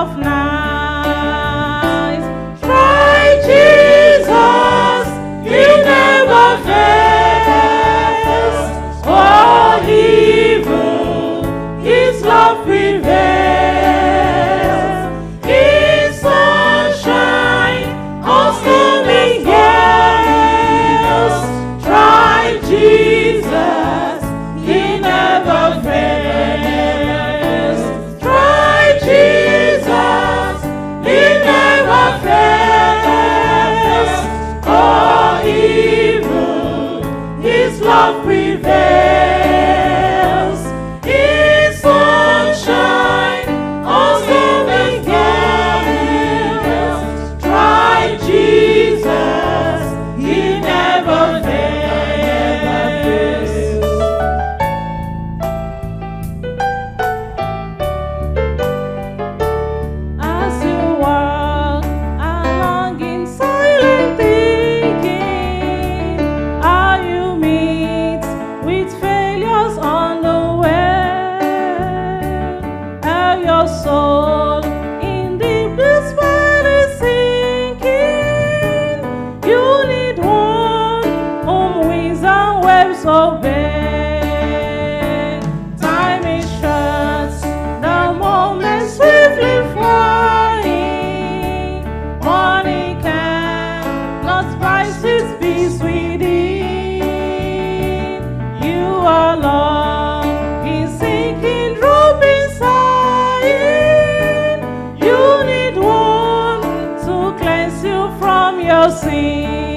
of night. Try Jesus, He never fails. Oh, evil, His love prevails. His sunshine on stormy gales. Try Jesus, He never fails. Try Jesus, He never fails. Oh, evil, His love prevails. His sunshine on stormy gales. Try Jesus, He never fails. As you walk along in silent thinking, how you meet with failures on the way, how your soul in deep despair is sinking. You need one whom winds and waves obey. Time is short, the moment swiftly flying. Money cannot buy sweet peace within. You are lost in sinking, dropping, sighing. You need one to cleanse you from your sin.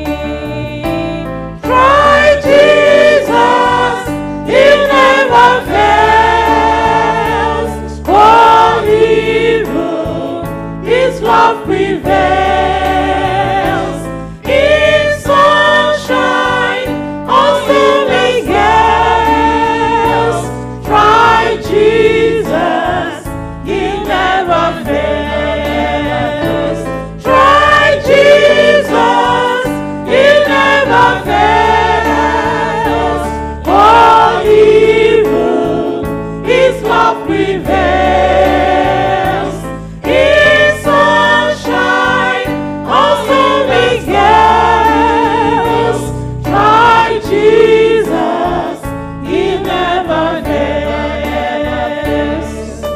Try Jesus, He never fails. Oh, evil, His love prevails. His sunshine on stormy gales. Try Jesus, He never fails. Try Jesus, He never fails. Oh, evil, His love prevails. His sunshine on stormy gales. Try Jesus, He never fails.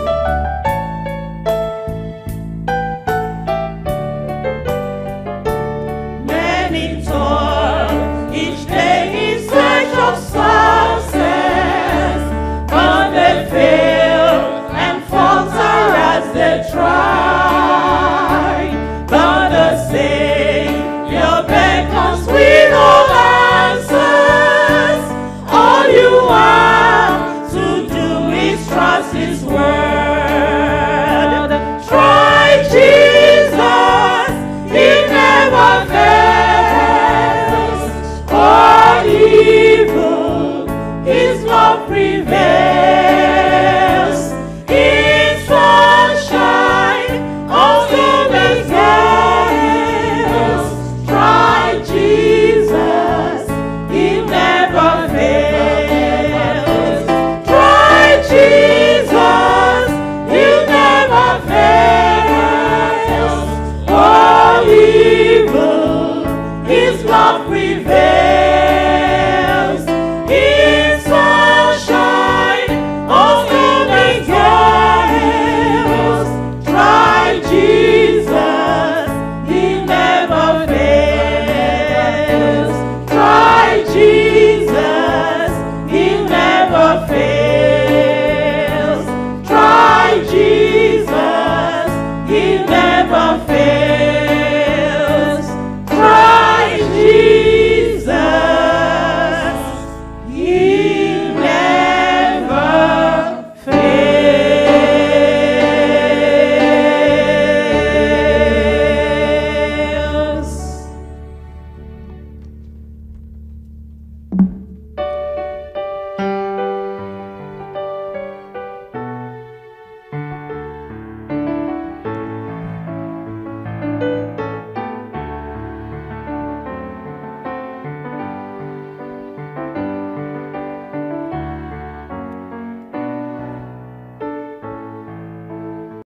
Many toil each day in search of success, but they fail and falter as they try. But the Savior beckons with all answers. All you have to do is trust His word.